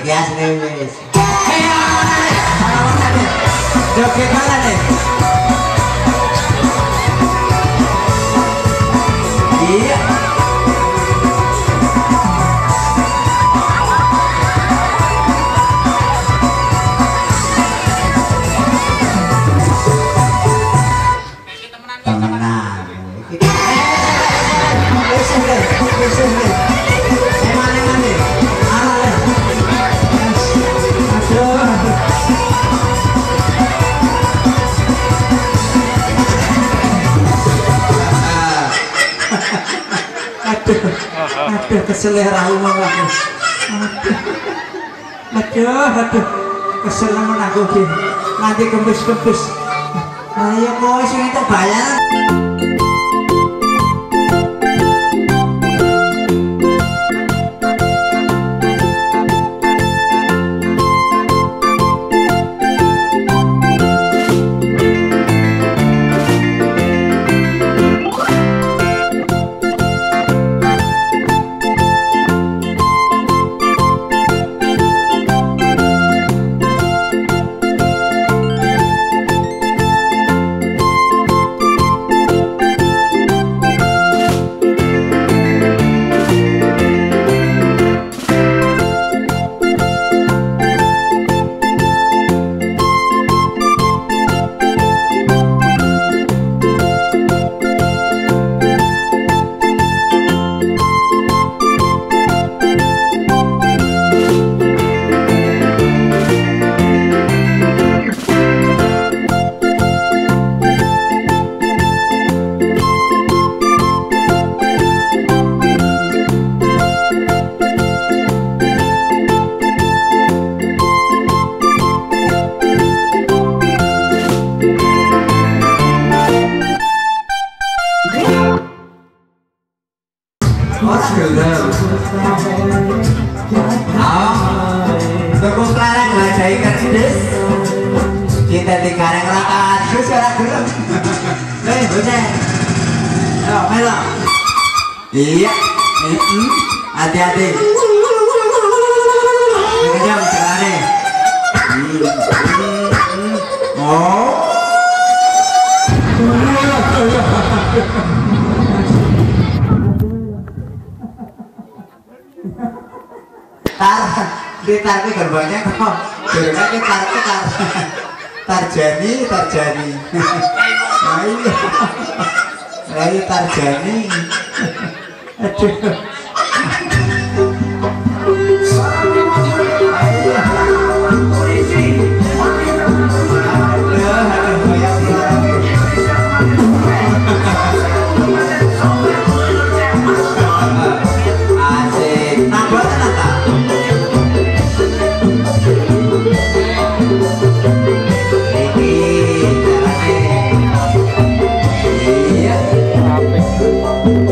Kias nih wis. Joget mana nih? Iya. Temenan. Aduh, keselera rumah aku. Aduh, kesel nemen aku ki. Nanti kempes. Ayo kowe sing entuk bayaran. Tepuk larang ngajai kerdes kita dikareng rakan terus ora gelem bocah ayo melo iya hati-hati kencang celane oh Tar gerbangnya kok gerbangnya Tarjani ayo Tarjani aduh